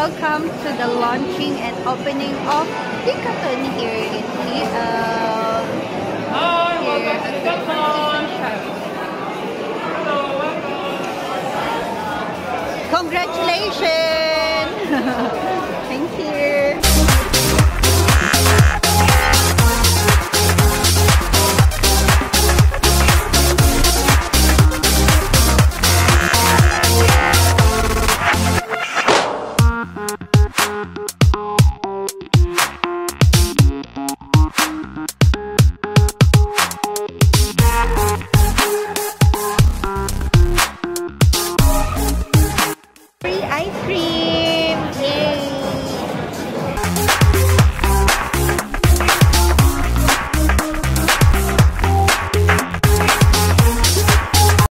welcome to the launching and opening of Decathlon here in here at the Decathlon shop. Congratulations!